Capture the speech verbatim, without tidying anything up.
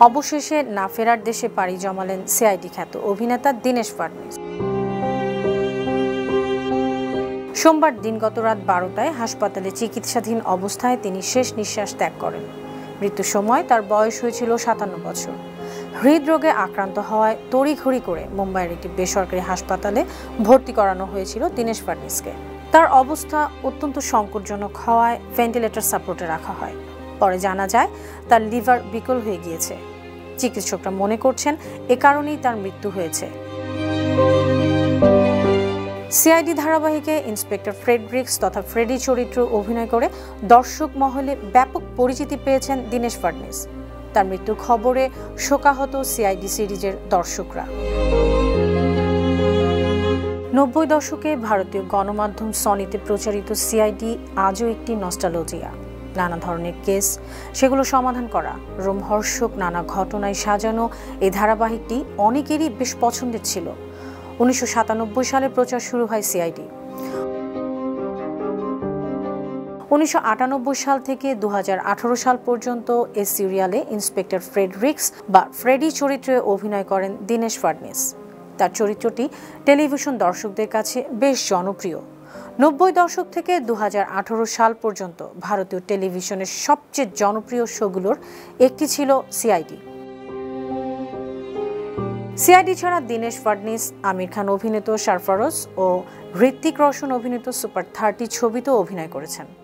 অবশেষে না ফেরার দেশে পাড়ি জমালেন সিআইডি খ্যাত অভিনেতা দীনেশ ফাড়নিস। সোমবার দিনগত রাত বারোটায় হাসপাতালে চিকিৎসাধীন অবস্থায় তিনি শেষ নিঃশ্বাস ত্যাগ করেন। মৃত্যুর সময় তার বয়স হয়েছিল সাতান্ন বছর। হৃদরোগে আক্রান্ত হওয়ায় তড়িঘড়ি করে মুম্বাইয়ের একটি বেসরকারি হাসপাতালে ভর্তি করানো হয়েছিল দীনেশ ফাড়নিসকে। তার অবস্থা অত্যন্ত সংকটজনক হওয়ায় ভেন্টিলেটর সাপোর্টে রাখা হয়। পরে জানা যায় তার লিভার বিকল হয়ে গিয়েছে। চিকিৎসকরা মনে করছেন এ কারণেই তার মৃত্যু হয়েছে। সিআইডি ধারাবাহিকে ইন্সপেক্টর ফ্রেডরিক্স তথা ফ্রেডি চরিত্রে অভিনয় করে দর্শক মহলে ব্যাপক পরিচিতি পেয়েছেন দীনেশ ফাড়নিস। তার মৃত্যুর খবরে শোকাহত সিআইডি সিরিজের দর্শকরা। নব্বই দশকে ভারতীয় গণমাধ্যম সনিতে প্রচারিত সিআইডি আজও একটি নস্টালজিয়া। নানা ধরনের কেস, সেগুলো সমাধান করা, রোমহর্ষক নানা ঘটনায় সাজানো এই ধারাবাহিকটি অনেকেরই বেশ পছন্দের ছিল। উনিশশো সাতানব্বই সালে প্রচার শুরু হয় সিআইডি। উনিশশো আটানব্বই সাল থেকে দু হাজার আঠারো সাল পর্যন্ত এই সিরিয়ালে ইন্সপেক্টর ফ্রেডরিক্স বা ফ্রেডি চরিত্রে অভিনয় করেন দীনেশ ফাড়নিস। তার চরিত্রটি টেলিভিশন দর্শকদের কাছে বেশ জনপ্রিয়। নব্বই দশক থেকে দু হাজার আঠারো সাল পর্যন্ত ভারতীয় টেলিভিশনের সবচেয়ে জনপ্রিয় শোগুলোর একটি ছিল সিআইডি। সিআইডি ছাড়া দীনেশ ফাড়নিস আমির খান অভিনীত সরফরোশ ও হৃতিক রোশন অভিনীত সুপার থার্টি ছবিতেও অভিনয় করেছেন।